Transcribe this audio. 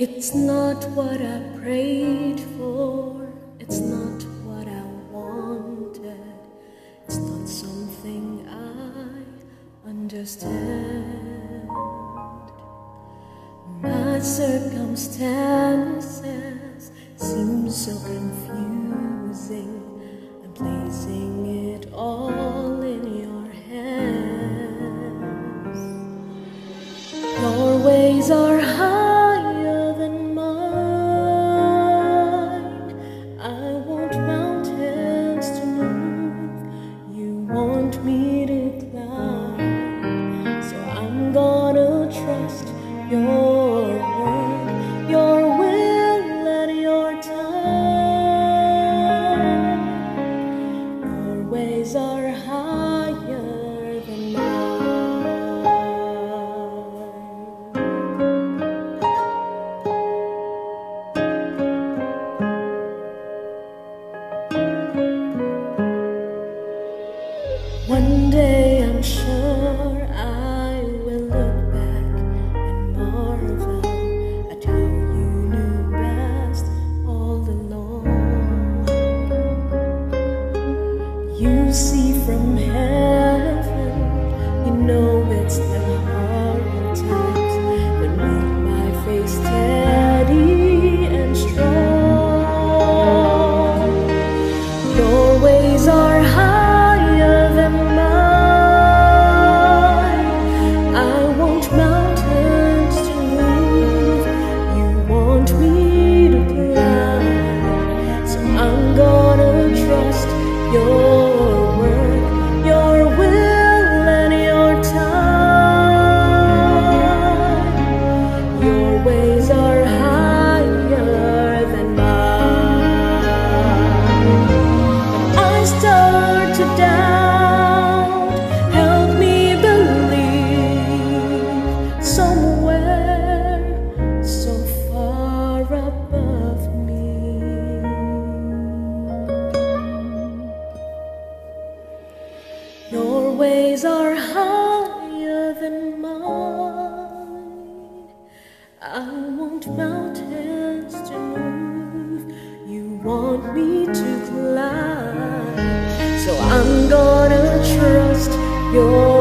It's not what I prayed for, it's not what I wanted, it's not something I understand. My circumstances seem so confusing. I'm placing it all in your hands. Your ways are higher than mine. I want mountains to move, you want me to climb. So I'm gonna trust your word, your will and your time. Your ways are higher than mine. One day I'm sure I will look back and marvel at how you knew best all along. You see from heaven, you know it's the hard times that make my faith steady and strong. Your ways are higher than mine. I want mountains to move, you want me to climb. So I'm gonna trust your word, your will and your time. Your ways are higher than mine. When I start to doubt, help me believe somewhere so far above me. Your ways are higher than mine. I want mountains to move, you want me to climb. So I'm gonna trust your